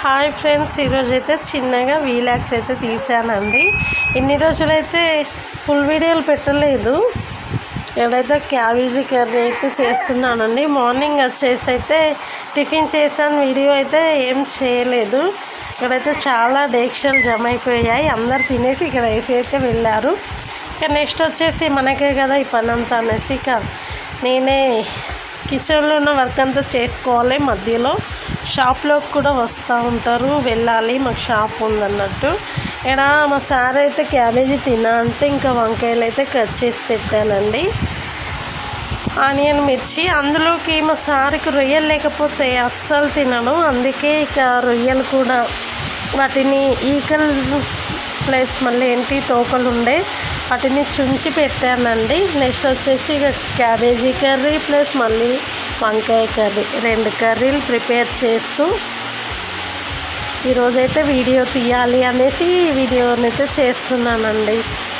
Hi friends, ఈరోజైతే చిన్నగా vlogs అయితే తీసానండి. ఇన్ని రోజులైతే ఫుల్ వీడియోలు పెట్టలేదు. ఎక్కడైతే క్యాబేజీ కర్రీ అయితే చేస్తున్నానండి. మార్నింగ్ వచ్చేసి అయితే టిఫిన్ చేశాను, వీడియో అయితే ఏం చేయలేదు. ఇక్కడైతే చాలా డేక్షలు జమ అయిపోయాయి. అందరు తినేసి ఇక్కడ వేసి అయితే వెళ్ళారు. ఇక నెక్స్ట్ వచ్చేసి మనకే కదా ఈ పని అంతా అనేసి ఇక నేనే కిచెన్లో ఉన్న వర్క్ అంతా చేసుకోవాలి. మధ్యలో షాప్లోకి కూడా వస్తూ ఉంటారు, వెళ్ళాలి, మాకు షాప్ ఉందన్నట్టు. ఇక్కడ మా సార్ అయితే క్యాబేజీ తినా అంటే ఇంకా వంకాయలు అయితే కట్ చేసి పెట్టానండి, ఆనియన్ మిర్చి. అందులోకి మా సార్కి రొయ్యలు లేకపోతే అస్సలు తినను, అందుకే ఇక రొయ్యలు కూడా వాటిని ఈకలు ప్లస్ మళ్ళీ ఏంటి తోకలు ఉండే వాటిని చుంచి పెట్టానండి. నెక్స్ట్ వచ్చేసి ఇక క్యాబేజీ కర్రీ ప్లస్ మళ్ళీ వంకాయ కర్రీ, 2 కర్రీలు ప్రిపేర్ చేస్తూ ఈరోజైతే వీడియో తీయాలి అనేసి వీడియోనైతే చేస్తున్నానండి.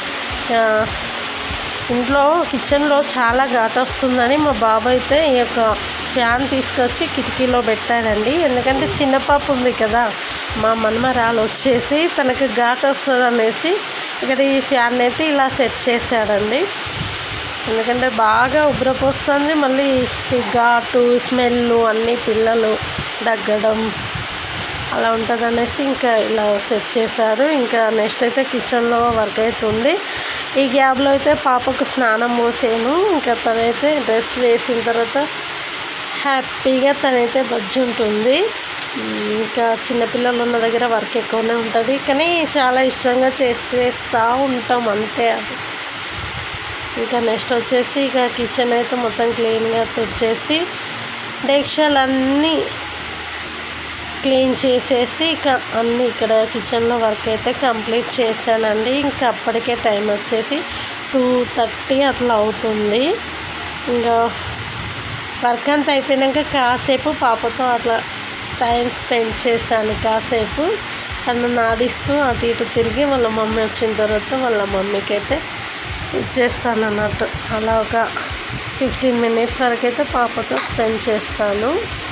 ఇంట్లో కిచెన్లో చాలా ఘాటు వస్తుందని మా బాబు అయితే ఈ యొక్క ఫ్యాన్ తీసుకొచ్చి కిటికీలో పెట్టాడండి. ఎందుకంటే చిన్న పాప ఉంది కదా, మా మనమరాలు వచ్చేసి తనకు ఘాటు వస్తుంది అనేసి ఇక్కడ ఈ ఫ్యాన్ అయితే ఇలా సెట్ చేశాడండి. ఎందుకంటే బాగా ఉబ్బరపోస్తుంది, మళ్ళీ ఈ ఘాటు స్మెల్ అన్నీ పిల్లలు దగ్గడం అలా ఉంటుంది అనేసి ఇంకా ఇలా సెట్ చేశారు. ఇంకా నెక్స్ట్ అయితే కిచెన్లో వర్క్ అవుతుంది. ఈ గ్యాప్లో అయితే పాపకు స్నానం పోసాను. ఇంకా తనైతే డ్రెస్ వేసిన తర్వాత హ్యాపీగా తనైతే బజ్జి ఉంటుంది. ఇంకా చిన్నపిల్లలు ఉన్న దగ్గర వర్క్ ఎక్కువనే ఉంటుంది, కానీ చాలా ఇష్టంగా చేస్తూ ఉంటాం అంతే. అది ఇంకా నెక్స్ట్ వచ్చేసి ఇక కిచెన్ అయితే మొత్తం క్లీన్గా తెచ్చేసి డేక్షాలన్నీ క్లీన్ చేసేసి ఇక అన్నీ ఇక్కడ కిచెన్లో వర్క్ అయితే కంప్లీట్ చేశానండి. ఇంకా అప్పటికే టైం వచ్చేసి 2:30 అట్లా అవుతుంది. ఇంకా వర్క్ అంతా అయిపోయాక కాసేపు పాపతో అట్లా టైం స్పెండ్ చేశాను. కాసేపు తను నాడిస్తూ అటు ఇటు తిరిగి వాళ్ళ మమ్మీ వచ్చిన తర్వాత వాళ్ళ మమ్మీకి అయితే ఇచ్చేస్తాను అన్నట్టు. అలా ఒక 15 మినిట్స్ వరకు అయితే పాపతో స్పెండ్ చేస్తాను.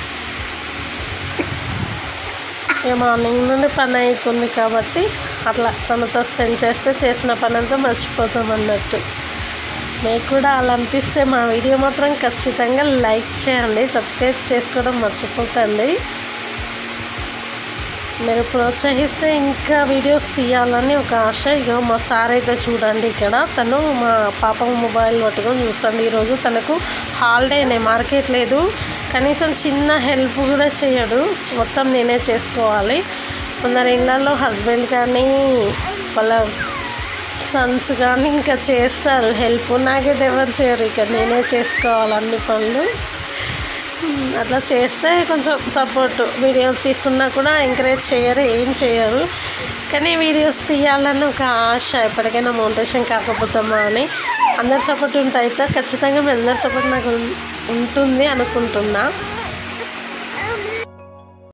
ఇక మార్నింగ్ నుండి పని అవుతుంది కాబట్టి అట్లా తనతో స్పెండ్ చేస్తే చేసిన పని అంతా మర్చిపోతాం అన్నట్టు. మీకు కూడా అలా అనిపిస్తే మా వీడియో మాత్రం ఖచ్చితంగా లైక్ చేయండి, సబ్స్క్రైబ్ చేసుకోవడం మర్చిపోకండి. మీరు ప్రోత్సహిస్తే ఇంకా వీడియోస్ తీయాలని ఒక ఆశ. ఇక మా సార్ అయితే చూడండి, ఇక్కడ తను మా పాప మొబైల్ పట్టుకొని చూస్తాండి. ఈరోజు తనకు హాలిడేనే, మార్కెట్ లేదు, కనీసం చిన్న హెల్ప్ కూడా చేయడు, మొత్తం నేనే చేసుకోవాలి. కొందరు ఇళ్ళల్లో హస్బెండ్ కానీ వాళ్ళ సన్స్ కానీ ఇంకా చేస్తారు హెల్ప్, నాకైతే ఎవరు చేయరు, ఇక నేనే చేసుకోవాలి అన్ని పనులు. అట్లా చేస్తే కొంచెం సపోర్ట్, వీడియోస్ తీస్తున్నా కూడా ఎంకరేజ్ చేయరు, ఏం చేయరు. కానీ వీడియోస్ తీయాలని ఒక ఆశ, ఎప్పటికైనా మోటివేషన్ కాకపోతామా అని. అందరి సపోర్ట్ ఉంటే అయితే ఖచ్చితంగా మీ అందరి సపోర్ట్ నాకు ఉంటుంది అనుకుంటున్నా.